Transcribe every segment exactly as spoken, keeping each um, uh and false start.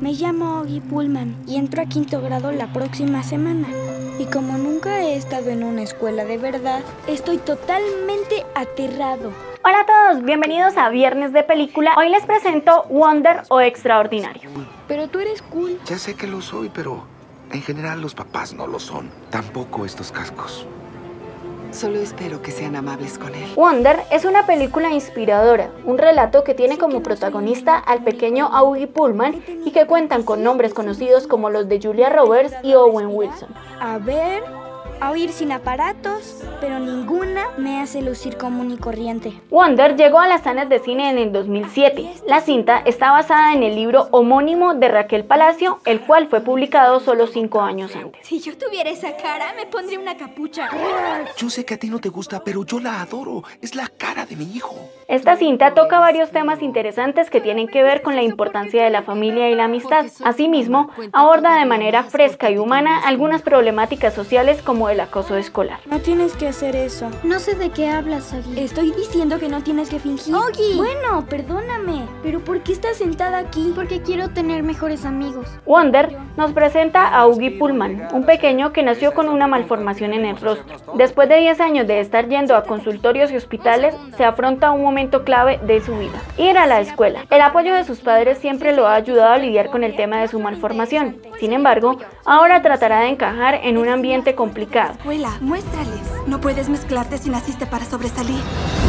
Me llamo Augie Pullman y entro a quinto grado la próxima semana. Y como nunca he estado en una escuela de verdad, estoy totalmente aterrado. Hola a todos, bienvenidos a Viernes de Película. Hoy les presento Wonder o Extraordinario. Pero tú eres cool. Ya sé que lo soy, pero en general los papás no lo son. Tampoco estos cascos. Solo espero que sean amables con él. Wonder es una película inspiradora, un relato que tiene como protagonista al pequeño Augie Pullman y que cuentan con nombres conocidos como los de Julia Roberts y Owen Wilson. A ver, a oír sin aparatos, pero ninguna me hace lucir común y corriente. Wonder llegó a las salas de cine en el dos mil siete. La cinta está basada en el libro homónimo de Raquel Palacio, el cual fue publicado solo cinco años antes. Si yo tuviera esa cara, me pondría una capucha. Yo sé que a ti no te gusta, pero yo la adoro. Es la cara de mi hijo. Esta cinta toca varios temas interesantes que tienen que ver con la importancia de la familia y la amistad. Asimismo, aborda de manera fresca y humana algunas problemáticas sociales como el acoso escolar. No tienes que hacer eso. No sé de qué hablas, Augie. Estoy diciendo que no tienes que fingir. ¡Augie! Bueno, perdóname, pero ¿por qué estás sentada aquí? Porque quiero tener mejores amigos. Wonder nos presenta a Augie Pullman, un pequeño que nació con una malformación en el rostro. Después de diez años de estar yendo a consultorios y hospitales, se afronta a un momento clave de su vida: ir a la escuela. El apoyo de sus padres siempre lo ha ayudado a lidiar con el tema de su malformación. Sin embargo, ahora tratará de encajar en un ambiente complicado. Escuela, muéstrales. No puedes mezclarte si naciste para sobresalir.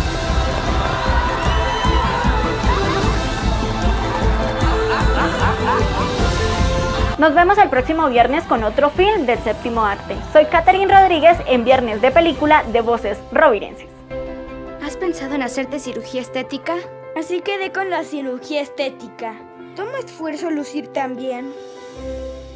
Nos vemos el próximo viernes con otro film del séptimo arte. Soy Catherine Rodríguez en Viernes de Película de Voces Rovirenses. ¿Has pensado en hacerte cirugía estética? Así quedé con la cirugía estética. Toma esfuerzo lucir tan bien.